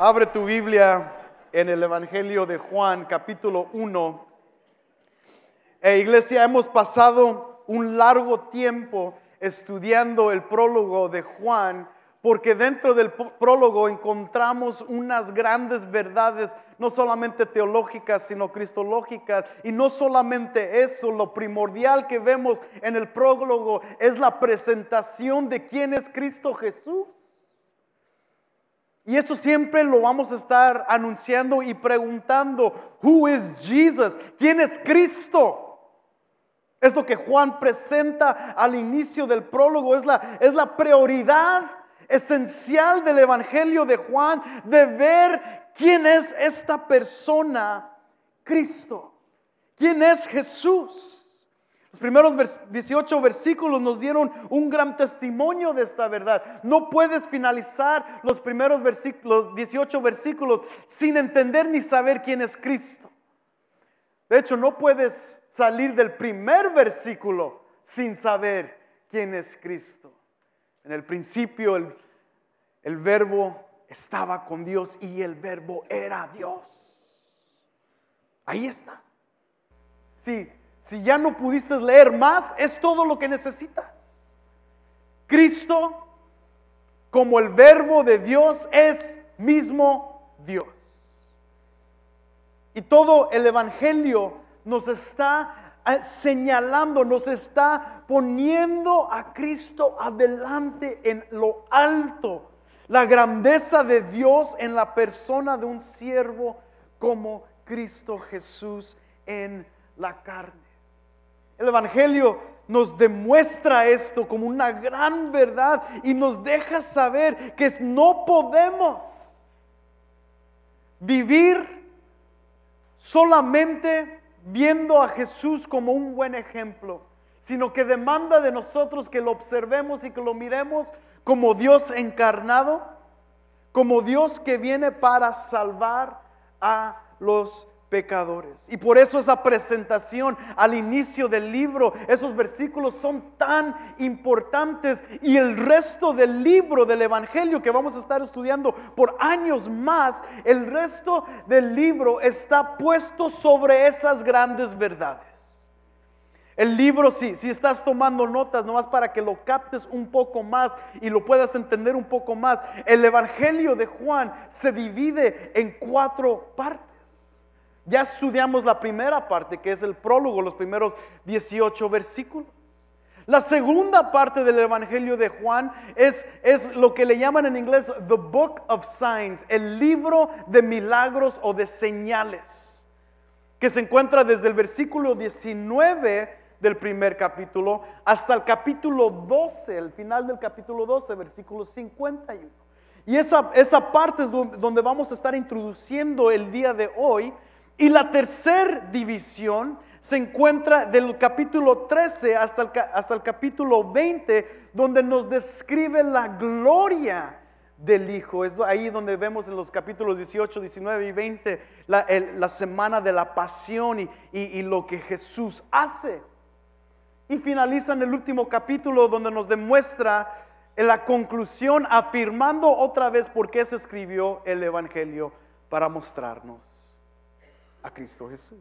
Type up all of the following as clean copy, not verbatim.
Abre tu Biblia en el Evangelio de Juan, capítulo 1. Iglesia, hemos pasado un largo tiempo estudiando el prólogo de Juan, porque dentro del prólogo encontramos unas grandes verdades, no solamente teológicas, sino cristológicas. Y no solamente eso, lo primordial que vemos en el prólogo es la presentación de quién es Cristo Jesús. Y esto siempre lo vamos a estar anunciando y preguntando, ¿Who is Jesus? ¿Quién es Cristo? Es lo que Juan presenta al inicio del prólogo, es la prioridad esencial del Evangelio de Juan, de ver quién es esta persona, Cristo. ¿Quién es Jesús? Los primeros 18 versículos nos dieron un gran testimonio de esta verdad. No puedes finalizar los primeros 18 versículos sin entender ni saber quién es Cristo. De hecho, no puedes salir del primer versículo sin saber quién es Cristo. En el principio el verbo estaba con Dios y el verbo era Dios. Ahí está. Si ya no pudiste leer más, es todo lo que necesitas. Cristo, como el verbo de Dios, es mismo Dios. Y todo el Evangelio nos está señalando, nos está poniendo a Cristo adelante en lo alto. La grandeza de Dios en la persona de un siervo como Cristo Jesús en la carne. El Evangelio nos demuestra esto como una gran verdad y nos deja saber que no podemos vivir solamente viendo a Jesús como un buen ejemplo, sino que demanda de nosotros que lo observemos y que lo miremos como Dios encarnado, como Dios que viene para salvar a los pecadores. Y por eso esa presentación al inicio del libro, esos versículos son tan importantes, y el resto del libro del Evangelio que vamos a estar estudiando por años más, el resto del libro está puesto sobre esas grandes verdades. El libro, si estás tomando notas, nomás para que lo captes un poco más y lo puedas entender un poco más, el Evangelio de Juan se divide en 4 partes. Ya estudiamos la primera parte, que es el prólogo, los primeros 18 versículos. La segunda parte del Evangelio de Juan es lo que le llaman en inglés The Book of Signs, el libro de milagros o de señales, que se encuentra desde el versículo 19 del primer capítulo hasta el capítulo 12, el final del capítulo 12, versículo 51. Y esa parte es donde vamos a estar introduciendo el día de hoy. Y la tercera división se encuentra del capítulo 13 hasta el capítulo 20, donde nos describe la gloria del Hijo. Es ahí donde vemos en los capítulos 18, 19 y 20 la semana de la pasión y lo que Jesús hace. Y finaliza en el último capítulo, donde nos demuestra en la conclusión, afirmando otra vez por qué se escribió el Evangelio, para mostrarnos a Cristo Jesús.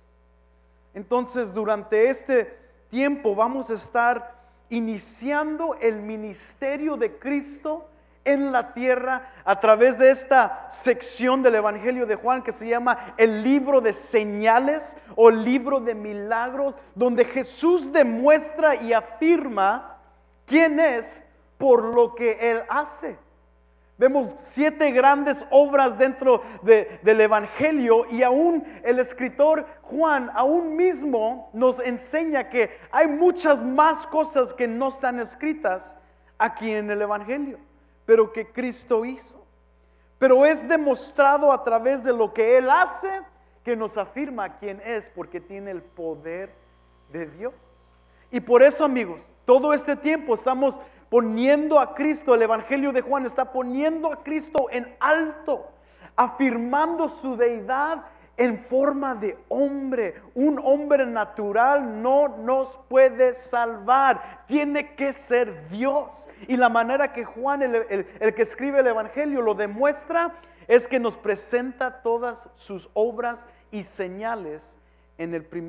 Entonces, durante este tiempo vamos a estar iniciando el ministerio de Cristo en la tierra a través de esta sección del Evangelio de Juan que se llama el libro de señales o libro de milagros, donde Jesús demuestra y afirma quién es por lo que Él hace. Vemos 7 grandes obras dentro del Evangelio, y aún el escritor Juan aún mismo nos enseña que hay muchas más cosas que no están escritas aquí en el Evangelio, pero que Cristo hizo. Pero es demostrado a través de lo que Él hace, que nos afirma quién es, porque tiene el poder de Dios. Y por eso, amigos, todo este tiempo estamos poniendo a Cristo, el Evangelio de Juan está poniendo a Cristo en alto, afirmando su deidad en forma de hombre. Un hombre natural no nos puede salvar, tiene que ser Dios. Y la manera que Juan, el que escribe el Evangelio, lo demuestra es que nos presenta todas sus obras y señales en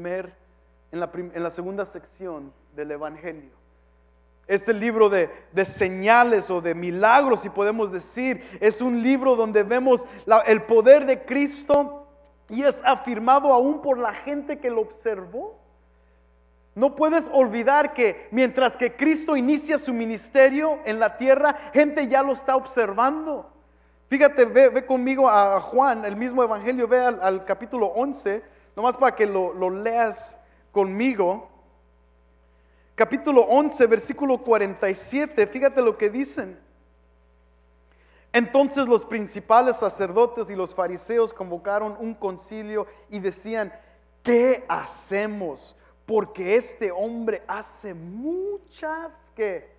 la segunda sección del Evangelio. Este libro de señales o de milagros, si podemos decir, es un libro donde vemos el poder de Cristo y es afirmado aún por la gente que lo observó. No puedes olvidar que mientras que Cristo inicia su ministerio en la tierra, gente ya lo está observando. Fíjate, ve conmigo a Juan, el mismo evangelio, ve al capítulo 11, nomás para que lo leas conmigo. Capítulo 11, versículo 47, fíjate lo que dicen. Entonces los principales sacerdotes y los fariseos convocaron un concilio y decían: ¿qué hacemos? Porque este hombre hace muchas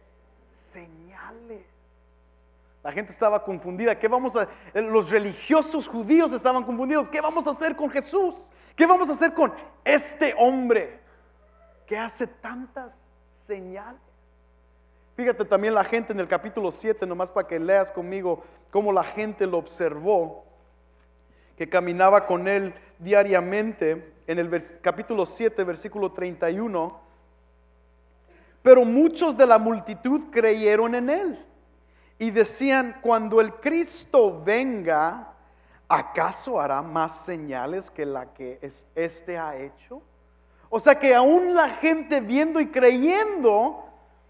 señales. La gente estaba confundida. Los religiosos judíos estaban confundidos. ¿Qué vamos a hacer con Jesús? ¿Qué vamos a hacer con este hombre que hace tantas señales? Fíjate también la gente en el capítulo 7, nomás para que leas conmigo cómo la gente lo observó, que caminaba con él diariamente. En el capítulo 7, versículo 31, pero muchos de la multitud creyeron en él y decían: cuando el Cristo venga, ¿acaso hará más señales que la que éste ha hecho? O sea que aún la gente viendo y creyendo,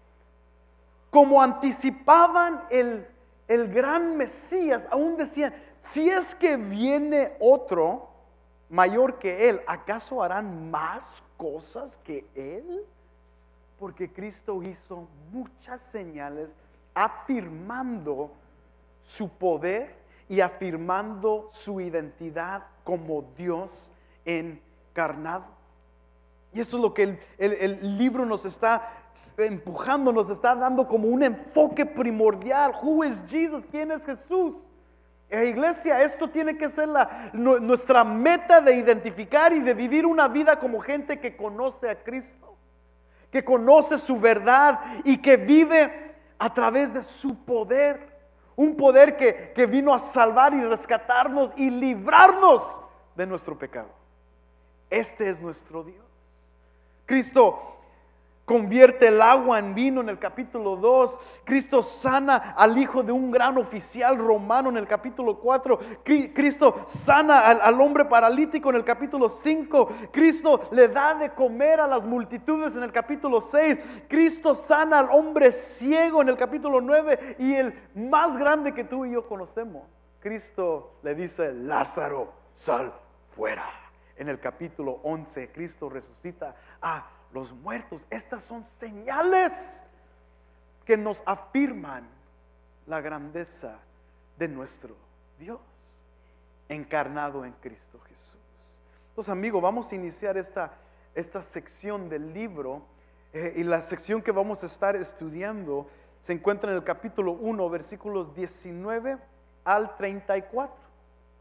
como anticipaban el gran Mesías, aún decían: si es que viene otro mayor que él, ¿acaso harán más cosas que él? Porque Cristo hizo muchas señales afirmando su poder y afirmando su identidad como Dios encarnado. Y eso es lo que el libro nos está empujando, nos está dando como un enfoque primordial. Who is Jesus? ¿Quién es Jesús? Iglesia, esto tiene que ser nuestra meta de identificar y de vivir una vida como gente que conoce a Cristo, que conoce su verdad y que vive a través de su poder. Un poder que vino a salvar y rescatarnos y librarnos de nuestro pecado. Este es nuestro Dios. Cristo convierte el agua en vino en el capítulo 2. Cristo sana al hijo de un gran oficial romano en el capítulo 4. Cristo sana al hombre paralítico en el capítulo 5. Cristo le da de comer a las multitudes en el capítulo 6. Cristo sana al hombre ciego en el capítulo 9. Y el más grande que tú y yo conocemos, Cristo le dice: Lázaro, sal fuera. En el capítulo 11, Cristo resucita a los muertos. Estas son señales que nos afirman la grandeza de nuestro Dios encarnado en Cristo Jesús. Entonces, amigos, vamos a iniciar esta sección del libro, y la sección que vamos a estar estudiando se encuentra en el capítulo 1, versículos 19 al 34.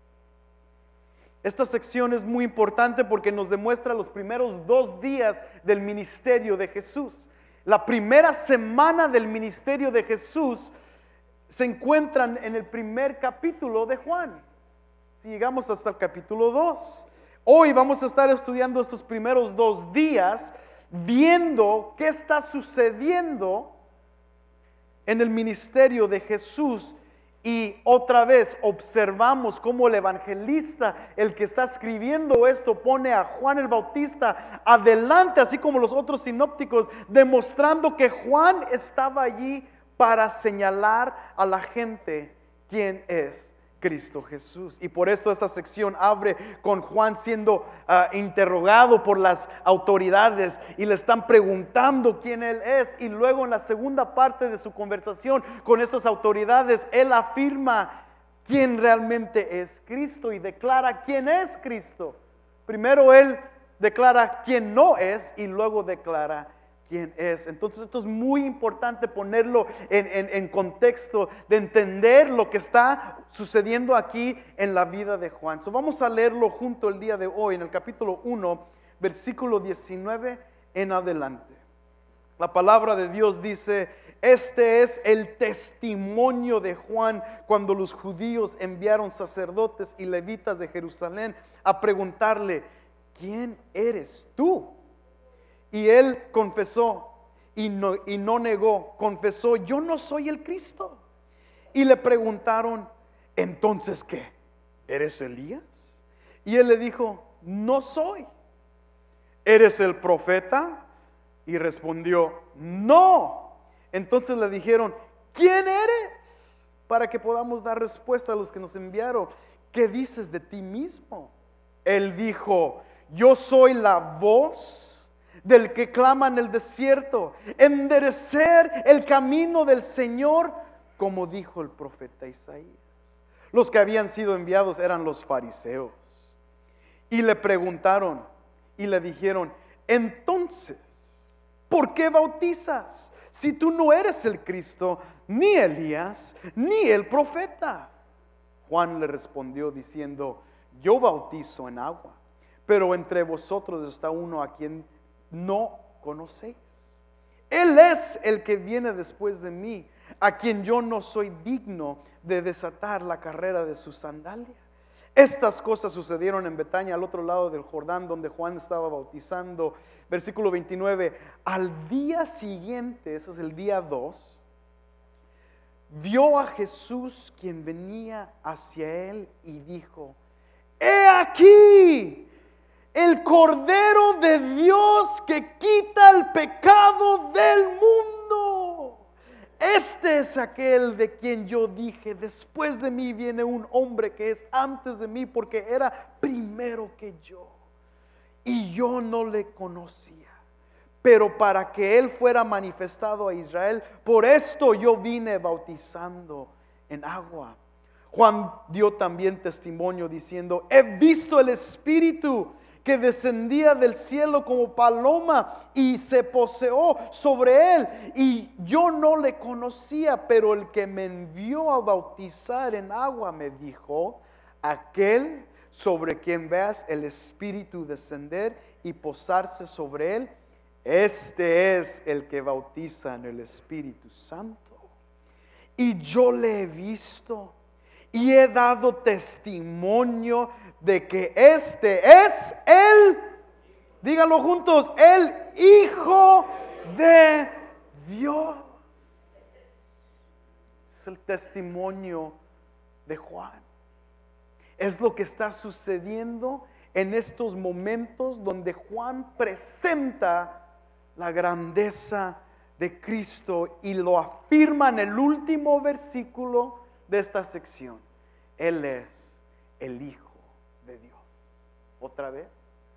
Esta sección es muy importante porque nos demuestra los primeros 2 días del ministerio de Jesús. La primera semana del ministerio de Jesús se encuentran en el primer capítulo de Juan. Si llegamos hasta el capítulo 2. Hoy vamos a estar estudiando estos primeros 2 días, viendo qué está sucediendo en el ministerio de Jesús. Y otra vez observamos cómo el evangelista, el que está escribiendo esto, pone a Juan el Bautista adelante, así como los otros sinópticos, demostrando que Juan estaba allí para señalar a la gente quién es Cristo Jesús. Y por esto esta sección abre con Juan siendo interrogado por las autoridades y le están preguntando quién él es, y luego en la segunda parte de su conversación con estas autoridades él afirma quién realmente es Cristo y declara quién es Cristo. Primero él declara quién no es y luego declara quién es. Entonces esto es muy importante ponerlo en contexto, de entender lo que está sucediendo aquí en la vida de Juan. Vamos a leerlo junto el día de hoy en el capítulo 1, versículo 19 en adelante. La palabra de Dios dice: este es el testimonio de Juan cuando los judíos enviaron sacerdotes y levitas de Jerusalén a preguntarle, ¿quién eres tú? Y él confesó y no negó, confesó, yo no soy el Cristo. Y le preguntaron, ¿entonces qué? ¿Eres Elías? Y él le dijo, no soy. ¿Eres el profeta? Y respondió, no. Entonces le dijeron, ¿quién eres? Para que podamos dar respuesta a los que nos enviaron. ¿Qué dices de ti mismo? Él dijo, yo soy la voz del que clama en el desierto, enderecer el camino del Señor, como dijo el profeta Isaías. Los que habían sido enviados eran los fariseos. Y le preguntaron y le dijeron, entonces, ¿por qué bautizas si tú no eres el Cristo, ni Elías, ni el profeta? Juan le respondió diciendo, yo bautizo en agua, pero entre vosotros está uno a quien no conocéis. Él es el que viene después de mí, a quien yo no soy digno de desatar la carrera de su sandalia. Estas cosas sucedieron en Betania, al otro lado del Jordán, donde Juan estaba bautizando. Versículo 29, al día siguiente, ese es el día 2, vio a Jesús quien venía hacia él y dijo, he aquí el Cordero de Dios que quita el pecado del mundo. Este es aquel de quien yo dije, después de mí viene un hombre que es antes de mí, porque era primero que yo. Y yo no le conocía, pero para que él fuera manifestado a Israel, por esto yo vine bautizando en agua. Juan dio también testimonio diciendo, he visto el Espíritu que descendía del cielo como paloma y se poseó sobre él. Y yo no le conocía, pero el que me envió a bautizar en agua me dijo, aquel sobre quien veas el Espíritu descender y posarse sobre él, este es el que bautiza en el Espíritu Santo. Y yo le he visto y he dado testimonio de que este es el, díganlo juntos, el Hijo de Dios. Es el testimonio de Juan. Es lo que está sucediendo en estos momentos donde Juan presenta la grandeza de Cristo y lo afirma en el último versículo de esta sección. Él es el Hijo de Dios. Otra vez,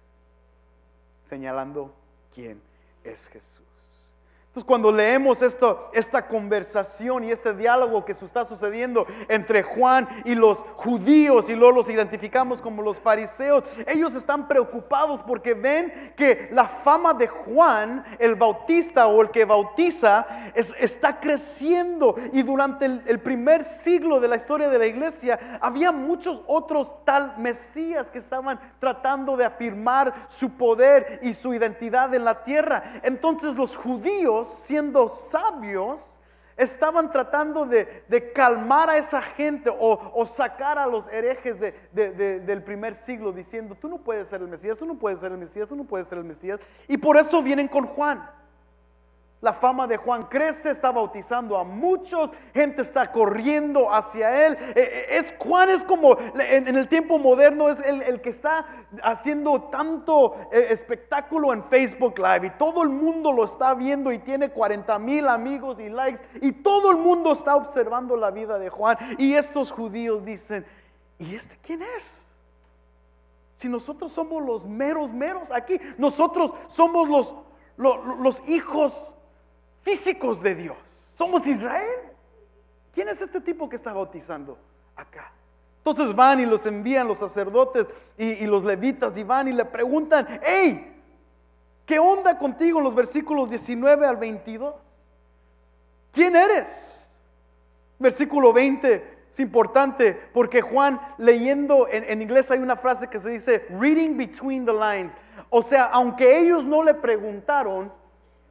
señalando quién es Jesús. Entonces, cuando leemos esta conversación y este diálogo que está sucediendo entre Juan y los judíos, y luego los identificamos como los fariseos, ellos están preocupados porque ven que la fama de Juan, el bautista o el que bautiza, está creciendo. Y durante el primer siglo de la historia de la iglesia, había muchos otros tal Mesías que estaban tratando de afirmar su poder y su identidad en la tierra. Entonces los judíos, siendo sabios, estaban tratando de calmar a esa gente o sacar a los herejes del primer siglo, diciendo, tú no puedes ser el Mesías, tú no puedes ser el Mesías, tú no puedes ser el Mesías. Y por eso vienen con Juan. La fama de Juan crece, está bautizando a muchos, gente está corriendo hacia él. Juan es como en el tiempo moderno, es el que está haciendo tanto espectáculo en Facebook Live, y todo el mundo lo está viendo y tiene 40,000 amigos y likes, y todo el mundo está observando la vida de Juan. Y estos judíos dicen, ¿y este quién es? Si nosotros somos los meros aquí, nosotros somos los hijos físicos de Dios, somos Israel. ¿Quién es este tipo que está bautizando acá? Entonces van y los envían los sacerdotes y los levitas, y van y le preguntan, hey, ¿qué onda contigo? En los versículos 19 al 22, ¿quién eres? Versículo 20 es importante porque Juan, leyendo en inglés hay una frase que se dice reading between the lines. O sea, aunque ellos no le preguntaron,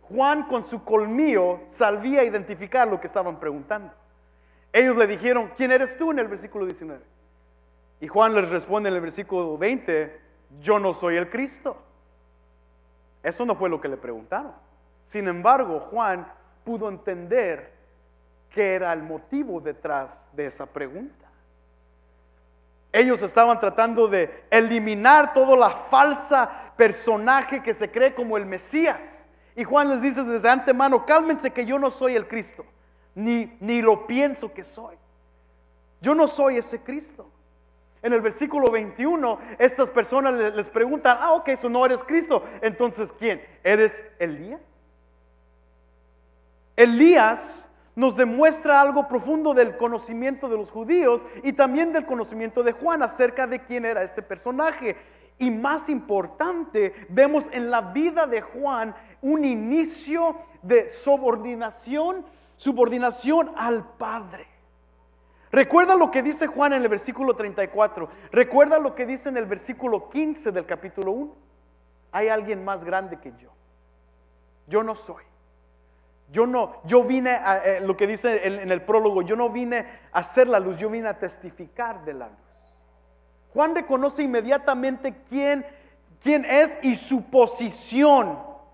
Juan con su colmillo sabía identificar lo que estaban preguntando. Ellos le dijeron, ¿quién eres tú? En el versículo 19. Y Juan les responde en el versículo 20, yo no soy el Cristo. Eso no fue lo que le preguntaron. Sin embargo, Juan pudo entender qué era el motivo detrás de esa pregunta. Ellos estaban tratando de eliminar toda la falsa personaje que se cree como el Mesías. Y Juan les dice desde antemano, cálmense que yo no soy el Cristo, ni lo pienso que soy. Yo no soy ese Cristo. En el versículo 21, estas personas les preguntan, ok, eso no eres Cristo. Entonces, ¿quién? ¿Eres Elías? Elías nos demuestra algo profundo del conocimiento de los judíos y también del conocimiento de Juan acerca de quién era este personaje. Y más importante, vemos en la vida de Juan un inicio de subordinación al Padre. Recuerda lo que dice Juan en el versículo 34. Recuerda lo que dice en el versículo 15 del capítulo 1. Hay alguien más grande que yo. Yo no soy. Yo vine a, lo que dice en el prólogo, yo no vine a hacer la luz, yo vine a testificar de la luz. Juan reconoce inmediatamente quién es y su posición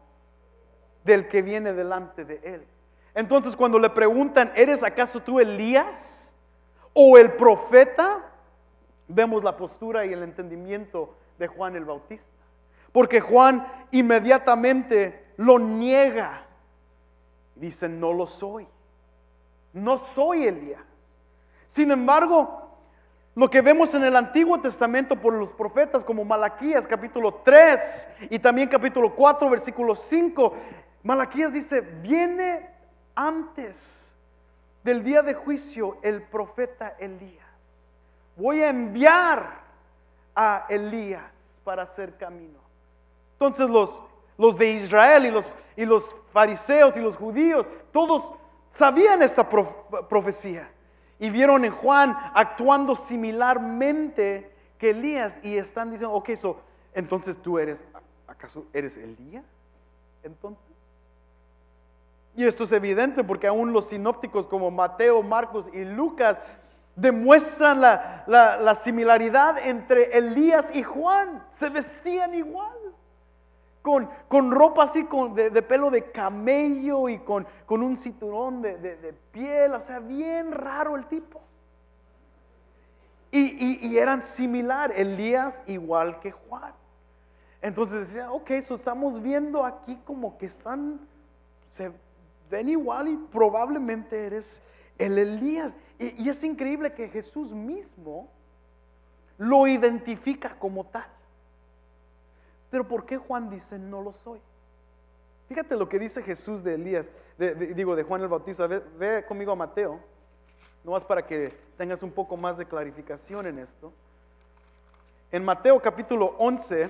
del que viene delante de él. Entonces, cuando le preguntan, ¿eres acaso tú Elías o el profeta? Vemos la postura y el entendimiento de Juan el Bautista. Porque Juan inmediatamente lo niega. Dice, no lo soy. No soy Elías. Sin embargo, lo que vemos en el Antiguo Testamento por los profetas como Malaquías capítulo 3 y también capítulo 4 versículo 5, Malaquías dice, viene antes del día de juicio el profeta Elías. Voy a enviar a Elías para hacer camino. Entonces los de Israel y los fariseos y los judíos, todos sabían esta profecía. Y vieron en Juan actuando similarmente que Elías. Y están diciendo, ok, entonces tú ¿acaso eres Elías? Entonces. Y esto es evidente porque aún los sinópticos como Mateo, Marcos y Lucas demuestran la similaridad entre Elías y Juan. Se vestían igual. Con ropa así de pelo de camello y con un cinturón de piel, o sea, bien raro el tipo. Y eran similar, Elías igual que Juan. Entonces decían, ok, estamos viendo aquí como que se ven igual y probablemente eres el Elías. Y es increíble que Jesús mismo lo identifica como tal. Pero ¿por qué Juan dice no lo soy? Fíjate lo que dice Jesús de Elías, de Juan el Bautista. Ve conmigo a Mateo, nomás para que tengas un poco más de clarificación en esto. En Mateo capítulo 11,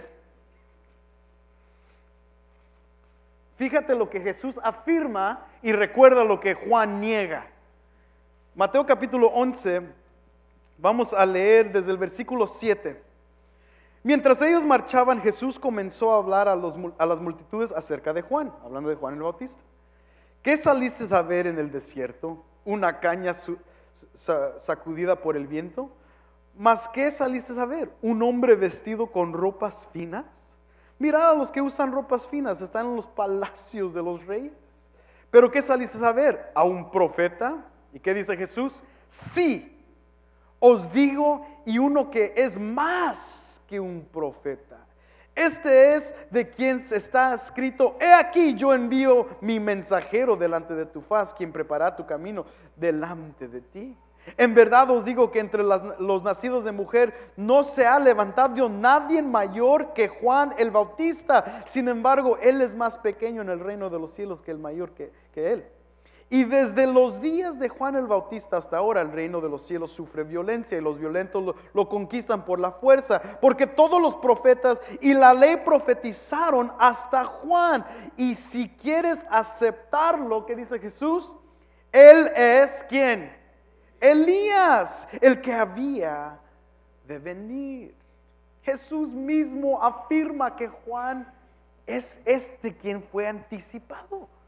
fíjate lo que Jesús afirma y recuerda lo que Juan niega. Mateo capítulo 11, vamos a leer desde el versículo 7. Mientras ellos marchaban, Jesús comenzó a hablar a las multitudes acerca de Juan, hablando de Juan el Bautista. ¿Qué saliste a ver en el desierto? ¿Una caña sacudida por el viento? ¿Mas qué saliste a ver? ¿Un hombre vestido con ropas finas? Mirad a los que usan ropas finas, están en los palacios de los reyes. ¿Pero qué saliste a ver? ¿A un profeta? ¿Y qué dice Jesús? Sí, os digo, y uno que es más que un profeta. Este es de quien está escrito, he aquí yo envío mi mensajero delante de tu faz, quien prepara tu camino delante de ti. En verdad os digo que entre los nacidos de mujer no se ha levantado nadie mayor que Juan el Bautista. Sin embargo, él es más pequeño en el reino de los cielos que el mayor que él. Y desde los días de Juan el Bautista hasta ahora el reino de los cielos sufre violencia y los violentos lo conquistan por la fuerza, porque todos los profetas y la ley profetizaron hasta Juan. Y si quieres aceptarlo, ¿qué dice Jesús? Él es ¿quién? Elías, el que había de venir. Jesús mismo afirma que Juan es quien fue anticipado.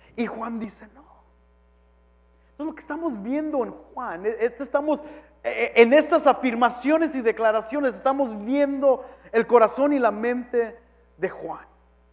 Y Juan dice, no. Entonces lo que estamos viendo en Juan, en estas afirmaciones y declaraciones, estamos viendo el corazón y la mente de Juan.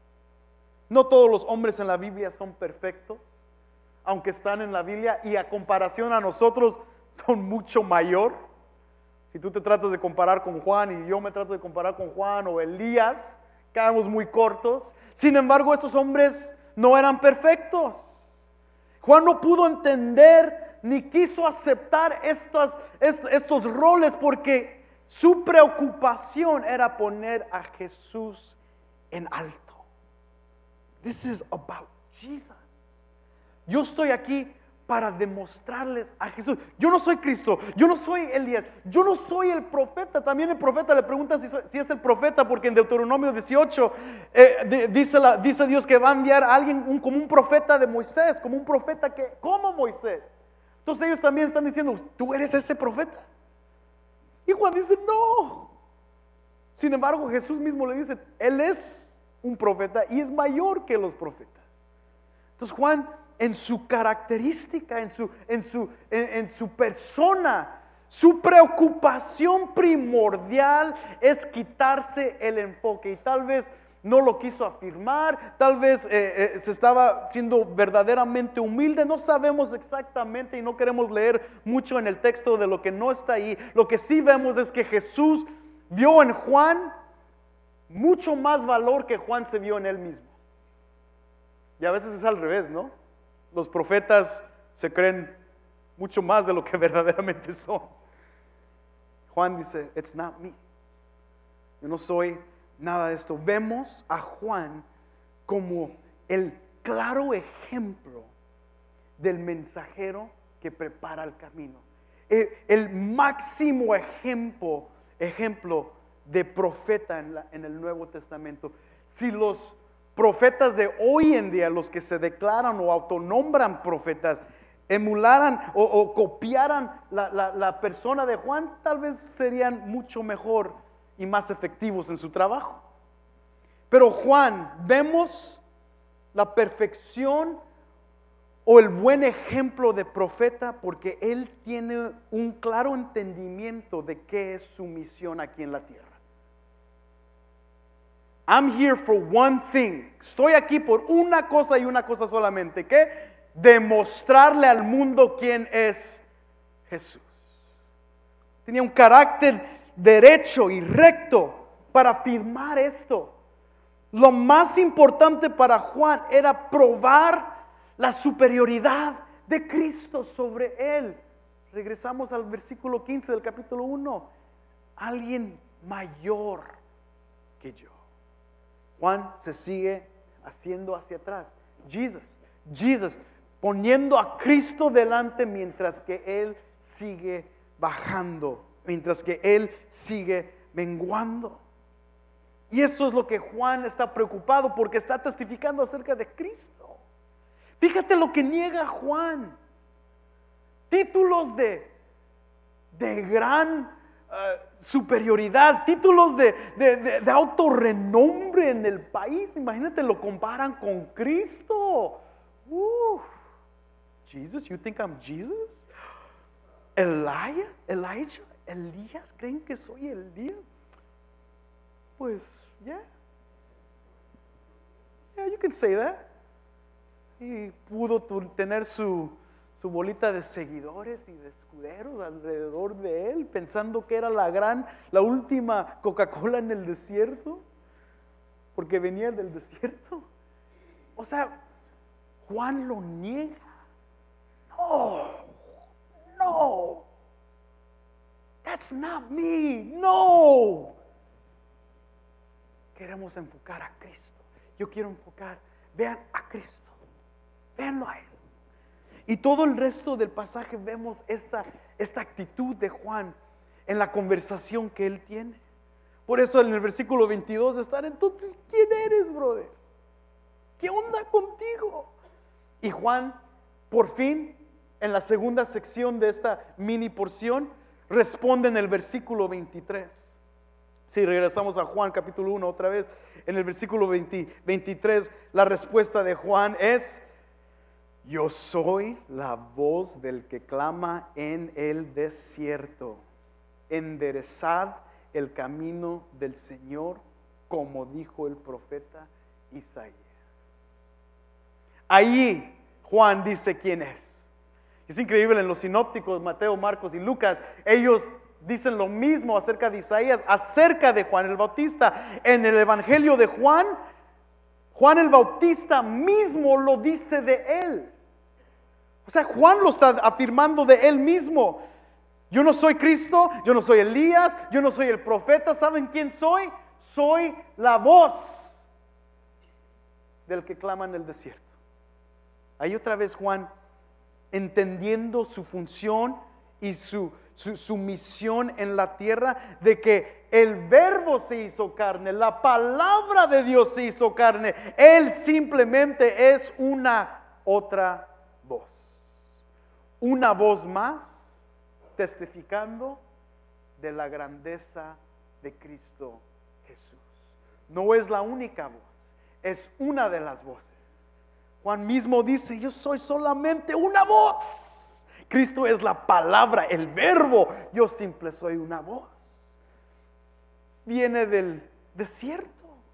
No todos los hombres en la Biblia son perfectos, aunque están en la Biblia, y a comparación a nosotros son mucho mayor. Si tú te tratas de comparar con Juan y yo me trato de comparar con Juan o Elías, quedamos muy cortos. Sin embargo, estos hombres no eran perfectos. Juan no pudo entender ni quiso aceptar estos roles porque su preocupación era poner a Jesús en alto. This is about Jesus. Yo estoy aquí para demostrarles a Jesús. Yo no soy Cristo, yo no soy Elías, yo no soy el profeta. También el profeta le pregunta si es el profeta, porque en Deuteronomio 18 dice Dios que va a enviar a alguien como un profeta de Moisés, como un profeta como Moisés. Entonces ellos también están diciendo, ¿tú eres ese profeta? Y Juan dice, no. Sin embargo, Jesús mismo le dice, Él es un profeta y es mayor que los profetas. Entonces Juan, en su característica, en su persona, su preocupación primordial es quitarse el enfoque. Y tal vez no lo quiso afirmar, tal vez se estaba siendo verdaderamente humilde, no sabemos exactamente y no queremos leer mucho en el texto de lo que no está ahí. Lo que sí vemos es que Jesús vio en Juan mucho más valor que Juan se vio en él mismo. Y a veces es al revés, ¿no? Los profetas se creen mucho más de lo que verdaderamente son. Juan dice, it's not me. Yo no soy nada de esto. Vemos a Juan como el claro ejemplo del mensajero que prepara el camino. El máximo ejemplo de profeta en el Nuevo Testamento. Si los profetas de hoy en día, los que se declaran o autonombran profetas, emularan o copiaran la persona de Juan, tal vez serían mucho mejor y más efectivos en su trabajo. Pero Juan, vemos la perfección o el buen ejemplo de profeta porque él tiene un claro entendimiento de qué es su misión aquí en la tierra. I'm here for one thing. Estoy aquí por una cosa y una cosa solamente. ¿Qué? Demostrarle al mundo quién es Jesús. Tenía un carácter derecho y recto para afirmar esto. Lo más importante para Juan era probar la superioridad de Cristo sobre él. Regresamos al versículo 15 del capítulo 1. Alguien mayor que yo. Juan se sigue haciendo hacia atrás. Jesus, poniendo a Cristo delante mientras que Él sigue bajando, mientras que Él sigue menguando. Y eso es lo que Juan está preocupado porque está testificando acerca de Cristo. Fíjate lo que niega Juan. Títulos de gran superioridad, títulos de alto renombre en el país. Imagínate, lo comparan con Cristo. Jesus, you think I'm Jesus? Elijah, Elías, ¿creen que soy Elías? Pues, yeah, you can say that. Y pudo tener su bolita de seguidores y de escuderos alrededor de él, pensando que era la última Coca-Cola en el desierto, porque venía del desierto. O sea, Juan lo niega. No, that's not me, no. Queremos enfocar a Cristo. Yo quiero enfocar, vean a Cristo, véanlo a Él. Y todo el resto del pasaje vemos esta actitud de Juan en la conversación que él tiene. Por eso en el versículo 22 están, entonces, ¿quién eres, brother? ¿Qué onda contigo? Y Juan, por fin, en la segunda sección de esta mini porción, responde en el versículo 23. Si regresamos a Juan capítulo 1 otra vez, en el versículo 23, la respuesta de Juan es: yo soy la voz del que clama en el desierto. Enderezad el camino del Señor, como dijo el profeta Isaías. Ahí Juan dice quién es. Es increíble, en los sinópticos, Mateo, Marcos y Lucas, ellos dicen lo mismo acerca de Isaías, acerca de Juan el Bautista. En el Evangelio de Juan, Juan el Bautista mismo lo dice de él. O sea, Juan lo está afirmando de él mismo. Yo no soy Cristo, yo no soy Elías, yo no soy el profeta. ¿Saben quién soy? Soy la voz del que clama en el desierto. Ahí otra vez Juan, entendiendo su función y su misión en la tierra, de que el verbo se hizo carne, la palabra de Dios se hizo carne. Él simplemente es una otra voz. Una voz más testificando de la grandeza de Cristo Jesús. No es la única voz, es una de las voces. Juan mismo dice, yo soy solamente una voz. Cristo es la palabra, el verbo. Yo simple soy una voz. Viene del desierto.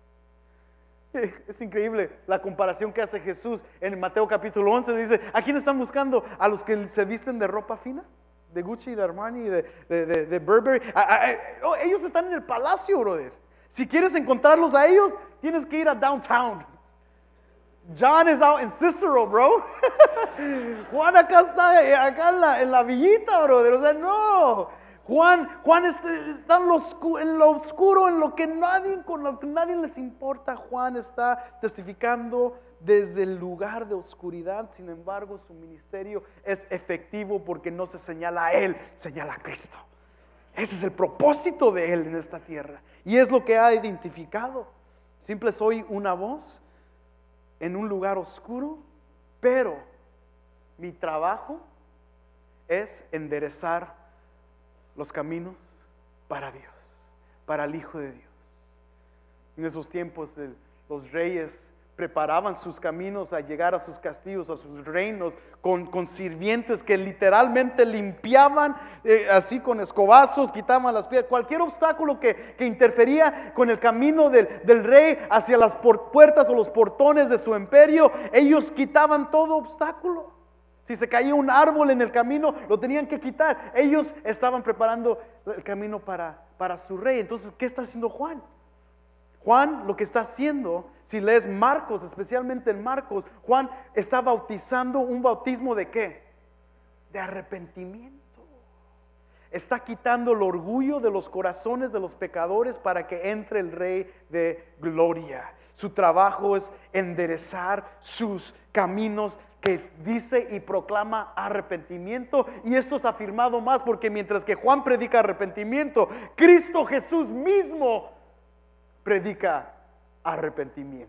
Es increíble la comparación que hace Jesús en Mateo capítulo 11. Dice, ¿a quién están buscando? ¿A los que se visten de ropa fina? De Gucci, de Armani, de Burberry. Ellos están en el palacio, brother. Si quieres encontrarlos a ellos, tienes que ir a downtown. John is out in Cicero, bro. Juan acá está, acá en la villita, brother. O sea, no. Juan está en lo oscuro, en lo que con lo que nadie les importa. Juan está testificando desde el lugar de oscuridad. Sin embargo, su ministerio es efectivo porque no se señala a él, señala a Cristo. Ese es el propósito de él en esta tierra. Y es lo que ha identificado. Simple soy una voz en un lugar oscuro, pero mi trabajo es enderezar los caminos para Dios, para el Hijo de Dios. En esos tiempos los reyes preparaban sus caminos a llegar a sus castillos, a sus reinos, con sirvientes que literalmente limpiaban así con escobazos, quitaban las piedras, cualquier obstáculo que interfería con el camino del rey hacia las puertas o los portones de su imperio. Ellos quitaban todo obstáculo. Si se caía un árbol en el camino, lo tenían que quitar. Ellos estaban preparando el camino para su rey. Entonces, ¿qué está haciendo Juan? Juan lo que está haciendo, si lees Marcos, especialmente en Marcos, Juan está bautizando un bautismo ¿de qué? De arrepentimiento. Está quitando el orgullo de los corazones de los pecadores para que entre el Rey de Gloria. Su trabajo es enderezar sus caminos, que dice y proclama arrepentimiento. Y esto es afirmado más porque mientras que Juan predica arrepentimiento, Cristo Jesús mismo predica arrepentimiento.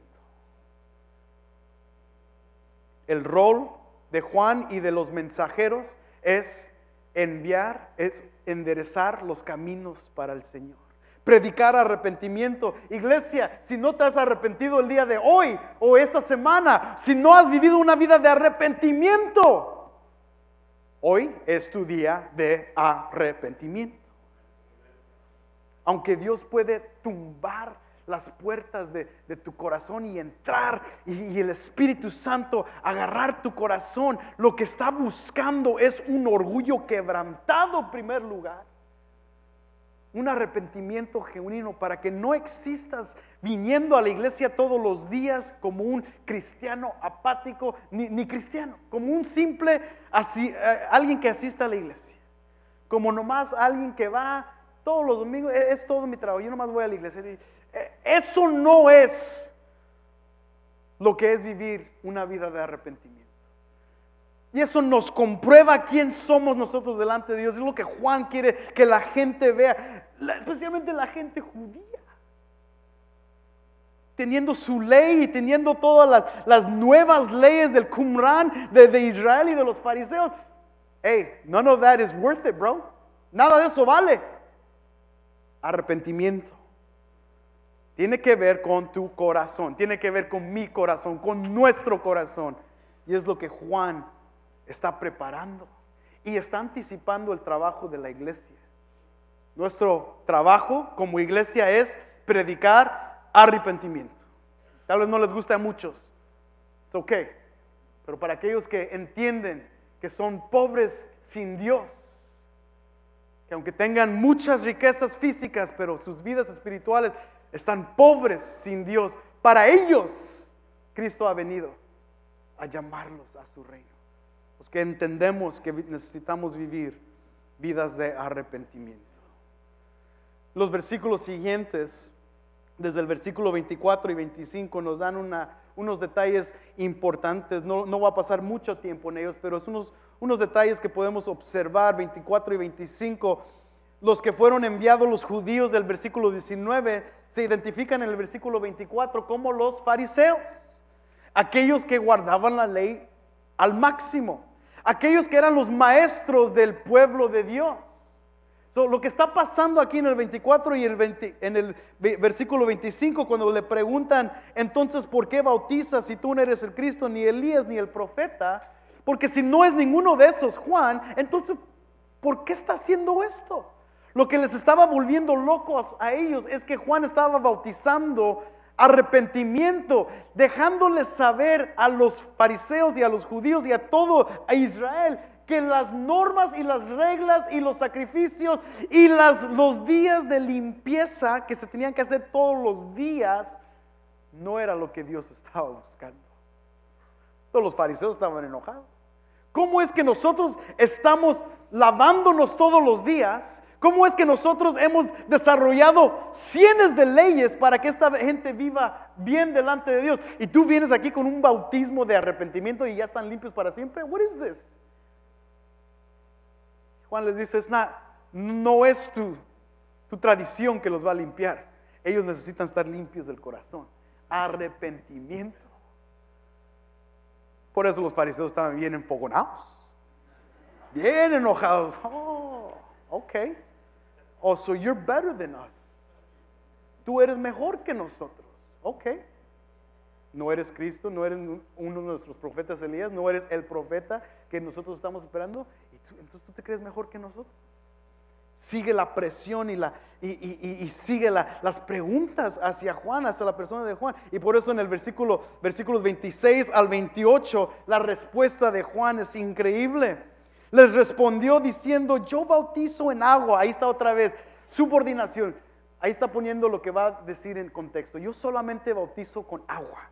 El rol de Juan y de los mensajeros es enderezar los caminos para el Señor. Predicar arrepentimiento. Iglesia, si no te has arrepentido el día de hoy o esta semana, si no has vivido una vida de arrepentimiento, hoy es tu día de arrepentimiento. Aunque Dios puede tumbar las puertas de tu corazón y entrar y el Espíritu Santo agarrar tu corazón, lo que está buscando es un orgullo quebrantado en primer lugar, un arrepentimiento genuino, para que no existas viniendo a la iglesia todos los días como un cristiano apático, ni cristiano, como un simple alguien que asista a la iglesia, como nomás alguien que va todos los domingos. Es todo mi trabajo, yo nomás voy a la iglesia. Eso no es lo que es vivir una vida de arrepentimiento. Y eso nos comprueba quién somos nosotros delante de Dios. Es lo que Juan quiere que la gente vea, especialmente la gente judía. Teniendo su ley y teniendo todas las nuevas leyes del Qumran de Israel y de los fariseos. Hey, none of that is worth it, bro. Nada de eso vale. Arrepentimiento tiene que ver con tu corazón, tiene que ver con mi corazón, con nuestro corazón. Y es lo que Juan está preparando y está anticipando el trabajo de la iglesia. Nuestro trabajo como iglesia es predicar arrepentimiento. Tal vez no les guste a muchos, it's okay, pero para aquellos que entienden que son pobres sin Dios, que aunque tengan muchas riquezas físicas, pero sus vidas espirituales están pobres sin Dios, para ellos Cristo ha venido a llamarlos a su reino. Los que entendemos que necesitamos vivir vidas de arrepentimiento. Los versículos siguientes, desde el versículo 24 y 25, nos dan unos detalles importantes. No va a pasar mucho tiempo en ellos, pero es unos detalles que podemos observar. 24 y 25, los que fueron enviados, los judíos, del versículo 19, se identifican en el versículo 24 como los fariseos, aquellos que guardaban la ley al máximo, aquellos que eran los maestros del pueblo de Dios. Lo que está pasando aquí en el 24 y en el versículo 25, cuando le preguntan, entonces, ¿por qué bautizas si tú no eres el Cristo, ni Elías, ni el profeta? Porque si no es ninguno de esos, Juan, entonces, ¿por qué está haciendo esto? Lo que les estaba volviendo locos a ellos es que Juan estaba bautizando arrepentimiento, dejándoles saber a los fariseos y a los judíos y a todo a Israel que las normas y las reglas y los sacrificios y los días de limpieza que se tenían que hacer todos los días no era lo que Dios estaba buscando. Todos los fariseos estaban enojados. ¿Cómo es que nosotros estamos lavándonos todos los días? ¿Cómo es que nosotros hemos desarrollado cientos de leyes para que esta gente viva bien delante de Dios? Y tú vienes aquí con un bautismo de arrepentimiento y ya están limpios para siempre. What is this? Juan les dice, no es tu tradición que los va a limpiar. Ellos necesitan estar limpios del corazón. Arrepentimiento. Por eso los fariseos estaban bien enfogonados, bien enojados. Oh, okay. Oh, so you're better than us. Tú eres mejor que nosotros. Okay. No eres Cristo, no eres uno de nuestros profetas Elías, no eres el profeta que nosotros estamos esperando. Entonces tú te crees mejor que nosotros. Sigue la presión y sigue las preguntas hacia Juan, hacia la persona de Juan. Y por eso en el versículos 26 al 28, la respuesta de Juan es increíble. Les respondió diciendo, yo bautizo en agua. Ahí está otra vez, subordinación. Ahí está poniendo lo que va a decir en contexto. Yo solamente bautizo con agua.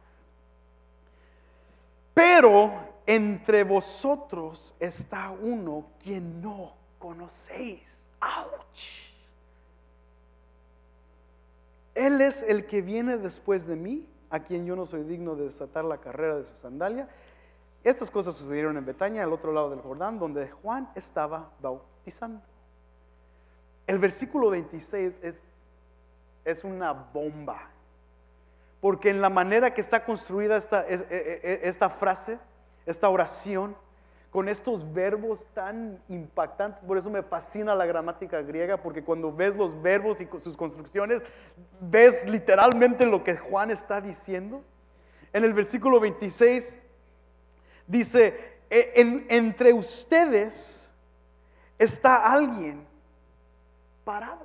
Pero entre vosotros está uno quien no conocéis. ¡Auch! Él es el que viene después de mí, a quien yo no soy digno de desatar la carrera de su sandalia. Estas cosas sucedieron en Betania, al otro lado del Jordán, donde Juan estaba bautizando. El versículo 26 es una bomba, porque en la manera que está construida esta frase, esta oración, con estos verbos tan impactantes. Por eso me fascina la gramática griega, porque cuando ves los verbos y sus construcciones, ves literalmente lo que Juan está diciendo. En el versículo 26 dice, entre ustedes está alguien parado.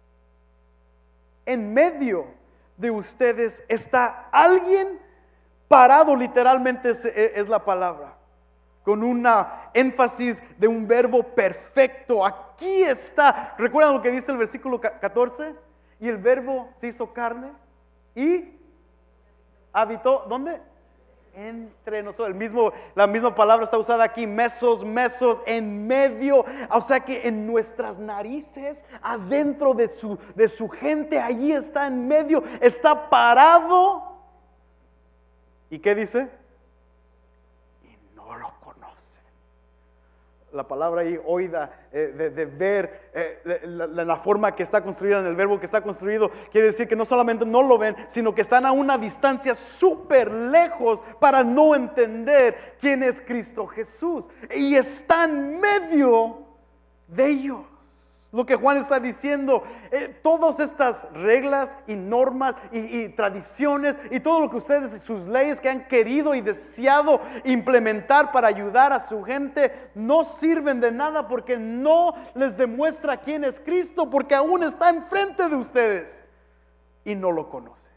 En medio de ustedes está alguien parado, literalmente es la palabra, con una énfasis de un verbo perfecto. Aquí está. ¿Recuerdan lo que dice el versículo 14? Y el verbo se hizo carne y habitó, ¿dónde? Entre nosotros. La misma palabra está usada aquí, mesos, en medio. O sea que en nuestras narices, adentro de su gente, allí está en medio, está parado. ¿Y qué dice? Y no lo conoce. La palabra ahí, oída, de ver, la forma que está construida en el verbo que está construido, quiere decir que no solamente no lo ven, sino que están a una distancia súper lejos para no entender quién es Cristo Jesús. Y está en medio de ellos. Lo que Juan está diciendo, todas estas reglas y normas y tradiciones y todo lo que ustedes y sus leyes que han querido y deseado implementar para ayudar a su gente no sirven de nada porque no les demuestra quién es Cristo, porque aún está enfrente de ustedes y no lo conocen.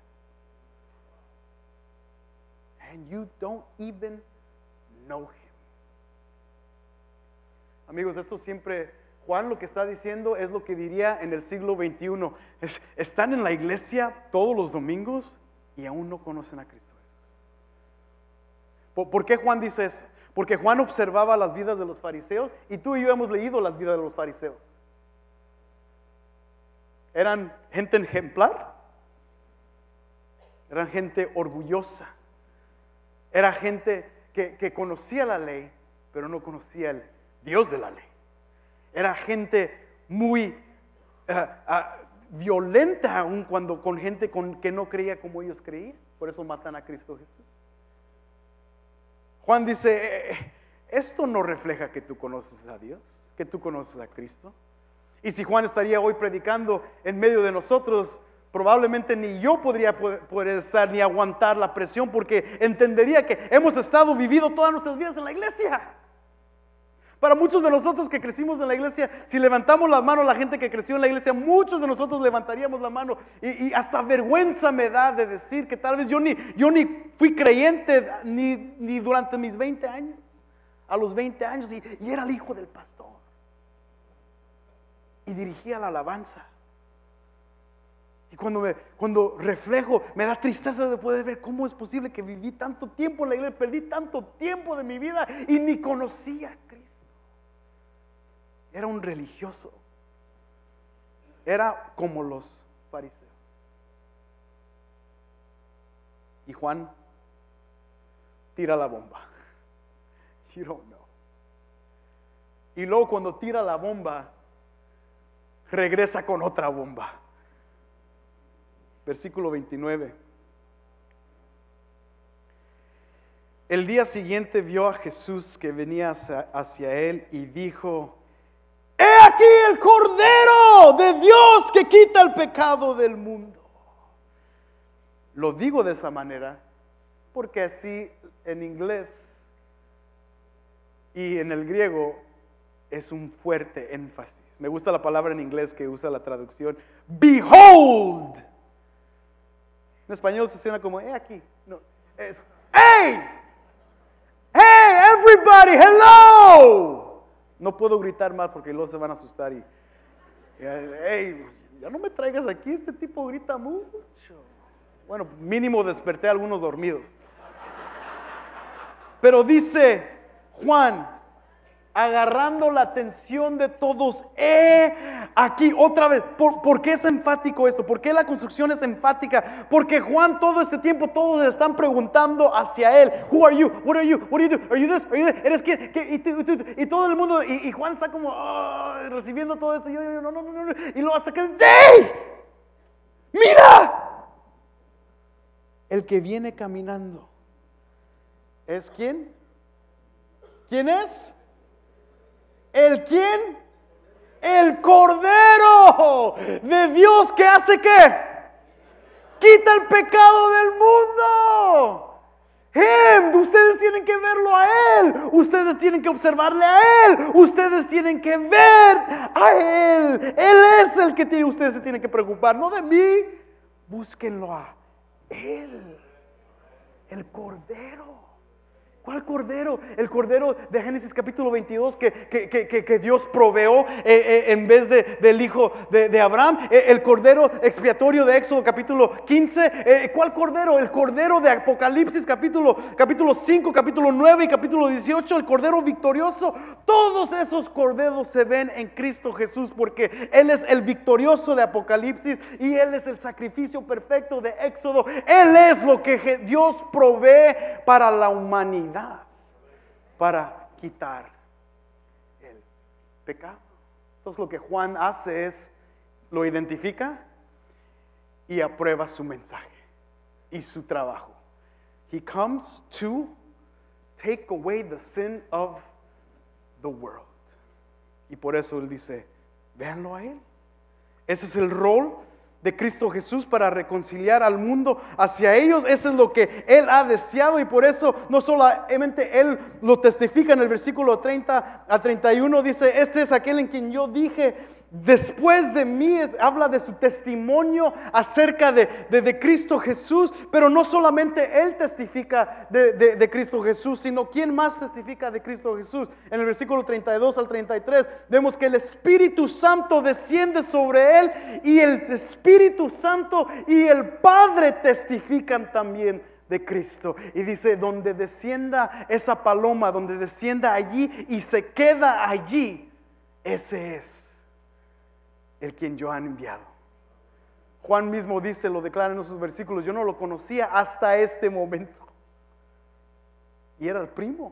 And you don't even know him. Amigos, esto siempre... Juan lo que está diciendo es lo que diría en el siglo XXI. Están en la iglesia todos los domingos y aún no conocen a Cristo Jesús. ¿Por qué Juan dice eso? Porque Juan observaba las vidas de los fariseos y tú y yo hemos leído las vidas de los fariseos. Eran gente ejemplar, eran gente orgullosa, era gente que conocía la ley, pero no conocía el Dios de la ley. Era gente muy violenta aún con gente que no creía como ellos creían. Por eso matan a Cristo Jesús. Juan dice, esto no refleja que tú conoces a Dios, que tú conoces a Cristo. Y si Juan estaría hoy predicando en medio de nosotros, probablemente ni yo podría poder estar ni aguantar la presión, porque entendería que hemos estado viviendo todas nuestras vidas en la iglesia. Para muchos de nosotros que crecimos en la iglesia, si levantamos las manos, la gente que creció en la iglesia, muchos de nosotros levantaríamos la mano y hasta vergüenza me da de decir que tal vez yo ni fui creyente ni durante mis 20 años, a los 20 años y era el hijo del pastor y dirigía la alabanza. Y cuando reflejo, me da tristeza de poder ver cómo es posible que viví tanto tiempo en la iglesia, perdí tanto tiempo de mi vida y ni conocía a Cristo. Era un religioso. Era como los fariseos. Y Juan tira la bomba. You don't know. Y luego cuando tira la bomba, regresa con otra bomba. Versículo 29. El día siguiente vio a Jesús que venía hacia él y dijo: ¡He aquí el Cordero de Dios que quita el pecado del mundo! Lo digo de esa manera porque así en inglés y en el griego es un fuerte énfasis. Me gusta la palabra en inglés que usa la traducción behold. En español se suena como aquí. No, es hey, hey everybody, hello. No puedo gritar más porque luego se van a asustar y hey, ya no me traigas aquí, este tipo grita mucho. Bueno, mínimo desperté a algunos dormidos. Pero dice Juan, agarrando la atención de todos, aquí otra vez. ¿Por qué es enfático esto? ¿Por qué la construcción es enfática? Porque Juan todo este tiempo todos le están preguntando hacia él. Who are you? What are you? What do you do? Are you this? Are you that? ¿Eres quién? Y todo el mundo, y Juan está como recibiendo todo esto. Yo, no. Y luego hasta que dice, ¡hey! ¡Mira! El que viene caminando ¿es quién? ¿Quién es? ¿El quién? El Cordero de Dios que hace ¿qué? Quita el pecado del mundo. Ustedes tienen que verlo a Él. Ustedes tienen que observarle a Él. Ustedes tienen que ver a Él. Él es el que ustedes se tienen que preocupar, no de mí. Búsquenlo a Él, el Cordero. ¿Cuál Cordero? El Cordero de Génesis capítulo 22 que Dios proveó en vez del hijo de Abraham. El Cordero expiatorio de Éxodo capítulo 15. ¿Cuál Cordero? El Cordero de Apocalipsis capítulo 5, capítulo 9 y capítulo 18. El Cordero victorioso. Todos esos corderos se ven en Cristo Jesús porque Él es el victorioso de Apocalipsis y Él es el sacrificio perfecto de Éxodo. Él es lo que Dios provee para la humanidad, para quitar el pecado. Entonces lo que Juan hace es, lo identifica y aprueba su mensaje y su trabajo. He comes to take away the sin of the world. Y por eso él dice, véanlo a Él. Ese es el rol de Cristo Jesús para reconciliar al mundo hacia ellos. Eso es lo que Él ha deseado, y por eso no solamente Él lo testifica en el versículo 30 a 31, dice: este es aquel en quien yo dije, después de mí. Habla de su testimonio acerca de Cristo Jesús, pero no solamente Él testifica de Cristo Jesús, sino ¿quién más testifica de Cristo Jesús? En el versículo 32 al 33 vemos que el Espíritu Santo desciende sobre Él, y el Espíritu Santo y el Padre testifican también de Cristo. Y dice: donde descienda esa paloma, donde descienda allí y se queda allí, ese es el quien yo han enviado. Juan mismo dice, lo declara en esos versículos: yo no lo conocía hasta este momento. Y era el primo.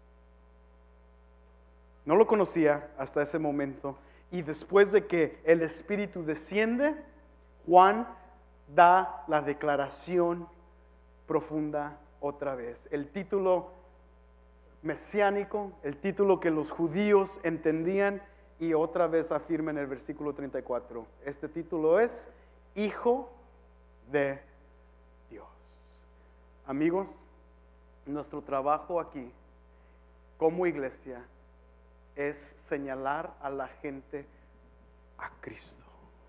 No lo conocía hasta ese momento. Y después de que el Espíritu desciende, Juan da la declaración profunda otra vez. El título mesiánico, el título que los judíos entendían, y otra vez afirma en el versículo 34. Este título es Hijo de Dios. Amigos, nuestro trabajo aquí como iglesia es señalar a la gente a Cristo.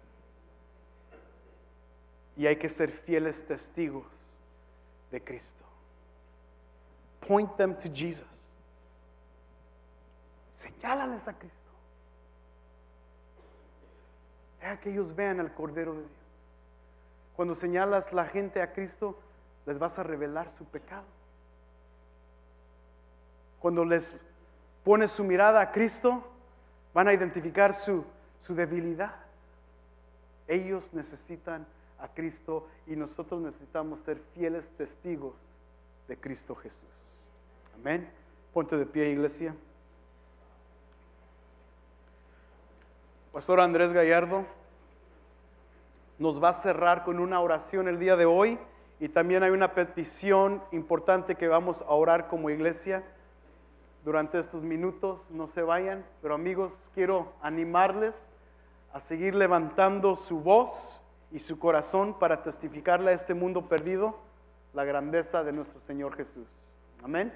Y hay que ser fieles testigos de Cristo. Point them to Jesus. Señálales a Cristo. Deja que ellos vean al Cordero de Dios. Cuando señalas la gente a Cristo, les vas a revelar su pecado. Cuando les pones su mirada a Cristo, van a identificar su debilidad. Ellos necesitan a Cristo, y nosotros necesitamos ser fieles testigos de Cristo Jesús. Amén. Ponte de pie, iglesia. Pastor Andrés Gallardo nos va a cerrar con una oración el día de hoy, y también hay una petición importante que vamos a orar como iglesia durante estos minutos. No se vayan, pero amigos, quiero animarles a seguir levantando su voz y su corazón para testificarle a este mundo perdido la grandeza de nuestro Señor Jesús. Amén.